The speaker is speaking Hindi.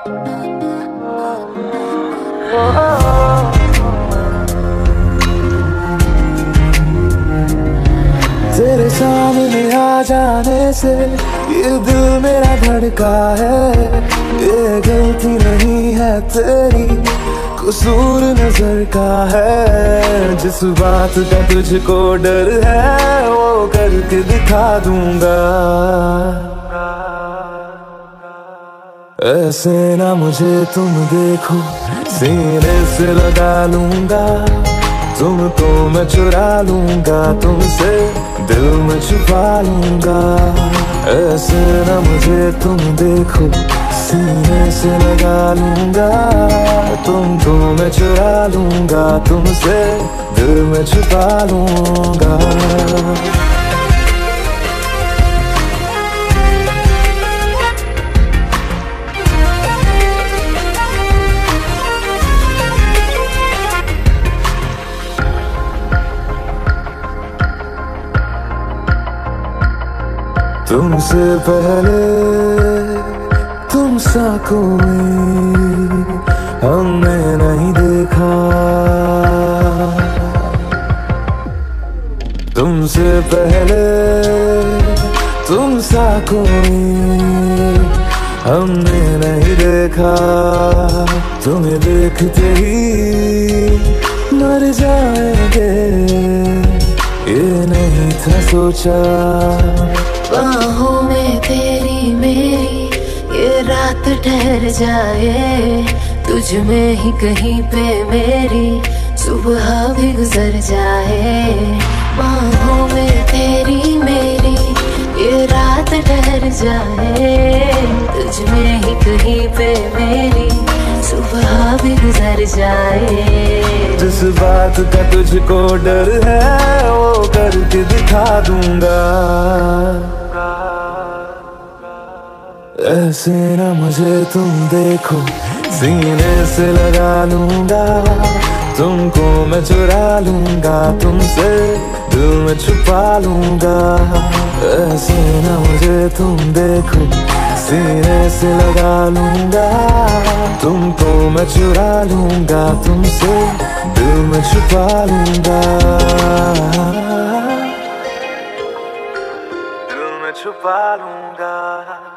तेरे सामने आ जाने से ये दिल मेरा धड़का है। ये गलती नहीं है तेरी, कसूर नजर का है। जिस बात का तुझको डर है वो करके दिखा दूंगा। ऐसे ना मुझे तुम देखो, सीने से लगा लूंगा। तुमको मैं चुरा लूंगा, तुमसे दिल में छुपा लूंगा। ऐसे ना मुझे तुम देखो, सीने से लगा लूंगा। तुमको मैं चुरा लूंगा, तुमसे दिल में छुपा लूंगा। तुमसे पहले तुम सा कोई हमने नहीं देखा। तुमसे पहले तुम सा कोई हमने नहीं देखा। तुम्हें देखते ही मर जाएंगे, ये नहीं था सोचा। बाहों में तेरी मेरी ये रात ठहर जाए। तुझ में ही कहीं पे मेरी सुबह भी गुजर जाए। बाहों में तेरी मेरी ये रात ठहर जाए। तुझ में ही कहीं पे मेरी सुबह भी गुजर जाए। जिस बात का तुझको डर है वो करके दिखा दूंगा। ऐसे ना मुझे तुम देखो, सीने से लगा लूंगा। तुमको मैं चुरा लूंगा, तुमसे दिल में छुपा लूंगा। ऐसे ना मुझे तुम देखो, सीने से लगा लूंगा। तुमको मैं चुरा लूंगा, तुमसे दिल में छुपा लूंगा। दिल में छुपा लूंगा।